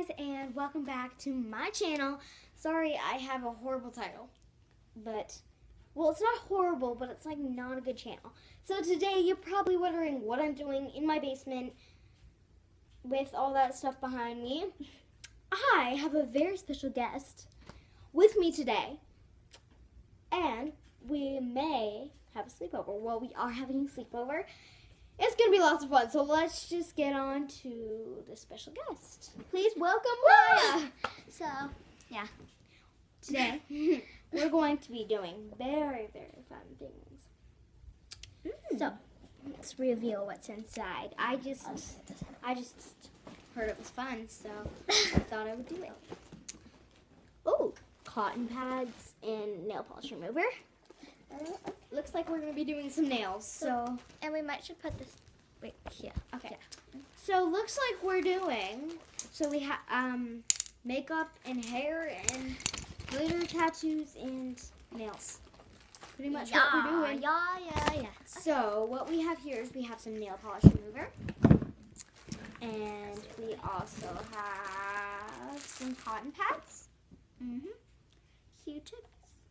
and welcome back to my channel. Sorry, I have a horrible title, but, well, it's not horrible, but it's like not a good channel. So today you're probably wondering what I'm doing in my basement with all that stuff behind me. I have a very special guest with me today, and we may have a sleepover. Well, we are having a sleepover. It's going to be lots of fun, so let's just get on to the special guest. Please welcome Maya. So, yeah. Today, we're going to be doing very, very fun things. So, let's reveal what's inside. I just heard it was fun, so I thought I would do it. Oh, cotton pads and nail polish remover. Looks like we're going to be doing some nails, so. And we might should put this right here. Okay. Yeah. So looks like we're doing, so we have makeup and hair and glitter, tattoos, and nails. Pretty much what we're doing. Yeah. So what we have here is we have some nail polish remover. And we also have some cotton pads. Q-tips.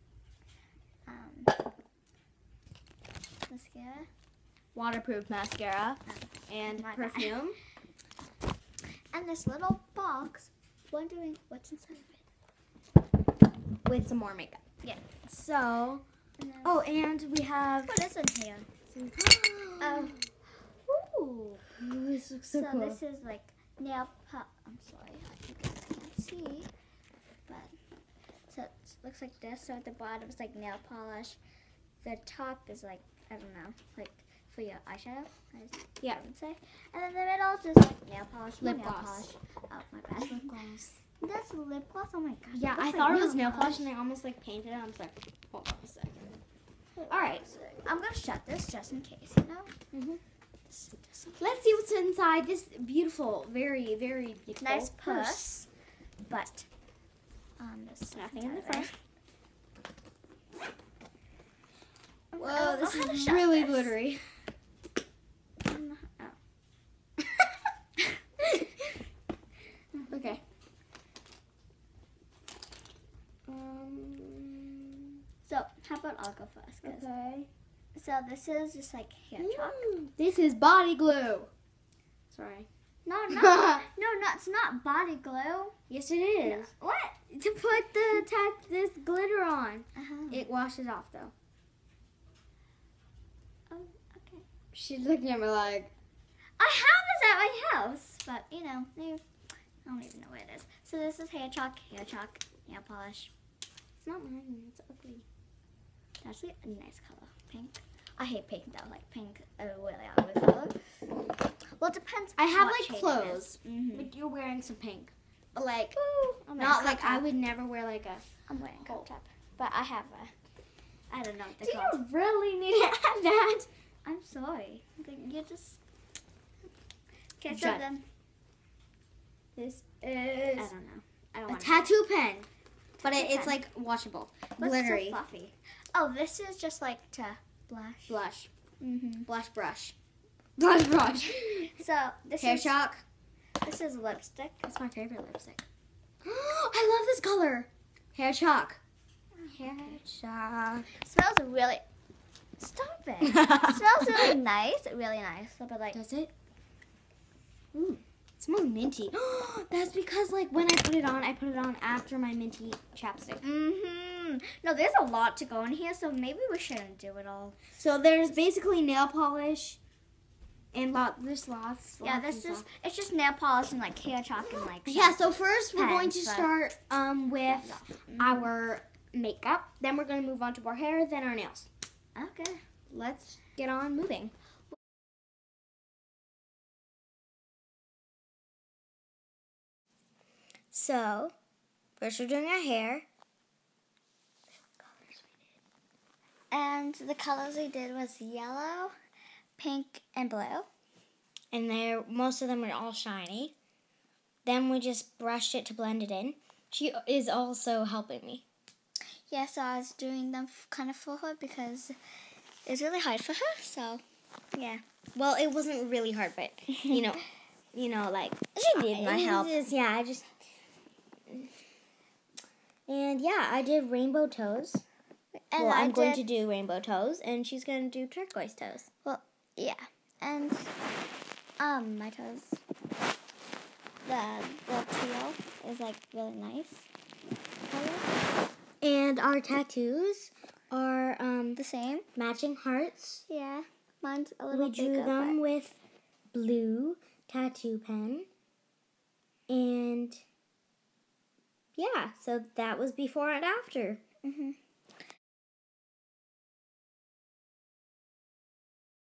Mascara. Waterproof mascara. And My perfume. And this little box. Wondering what's inside of it. With some more makeup. Yeah. So, And then oh, and we have what is in here? some, ooh, this looks so cool. This is like nail I'm sorry, you guys can't see. But so it looks like this. So at the bottom is like nail polish. The top is like, I don't know, like for your eyeshadow. Yeah. I would say. And then the middle is just like nail polish. Lip nail gloss. Polish. Oh my bad. Lip gloss. That's lip gloss. Oh my gosh. Yeah, it I looks thought like it was nail polish and I almost like painted it. I was like, hold on a second. All right. I'm gonna shut this just in case, you know. Just in case. Let's see what's inside this beautiful, very, very beautiful Nice purse. But this is Nothing in the inside front. there. Whoa, this I'll have to is shut really this. glittery. Okay. So how about I'll go first? Okay. So this is just like hair chalk. This is body glue. Sorry. No, it's not body glue. Yes, it is. What? To put this glitter on. Uh-huh. It washes off though. Oh, okay. She's looking at me like. I have this at my house, but you know, I don't even know what it is. So this is hair chalk, nail polish. It's not mine. It's ugly. It's actually a nice color, pink. I hate pink though, like pink is really ugly color. Well, it depends. I have what like shade clothes. it is. But you're wearing some pink. But like, I'm not wearing like crop I top. would never wear like a. I'm wearing crop top, but I have a. I don't know what Do they're called. you really need to add that? I'm sorry. You just. Okay, so Judge. then. This I is don't know. I don't a want tattoo pen. But Tattoo it's pen. like washable. What's Glittery. so fluffy? Oh, this is just like to blush. Blush. Mm-hmm. Blush brush. Blush brush. So this Hair is chalk. this is lipstick. That's my favorite lipstick. I love this color. Hair chalk. Hair chalk. Smells really. Stop it. It smells really nice. Really nice. But like. Does it? Ooh, it smells minty. That's because like when I put it on after my minty chapstick. No, there's a lot to go in here, so maybe we shouldn't do it all. So there's basically nail polish and there's lots. Yeah, lots and it's just nail polish and like hair chalk and like. Yeah, so first we're going to Pens, but- start with our makeup. Then we're going to move on to our hair, then our nails. Okay. Let's get on moving. So, first we're doing our hair. And the colors we did was yellow, pink, and blue. And most of them are all shiny. Then we just brushed it to blend it in. She is also helping me. Yeah, so I was doing them kind of for her because it was really hard for her. So, yeah. Well, it wasn't really hard, but you know, like She needed my it was help. just- yeah, I just And yeah, I did rainbow toes. And well, I'm going did- to do rainbow toes, and she's going to do turquoise toes. Well, yeah. And my toes, the teal is like really nice color. And our tattoos are The same. matching hearts. Yeah. Mine's a little We drew bigger, them with blue tattoo pen. And yeah, so that was before and after. but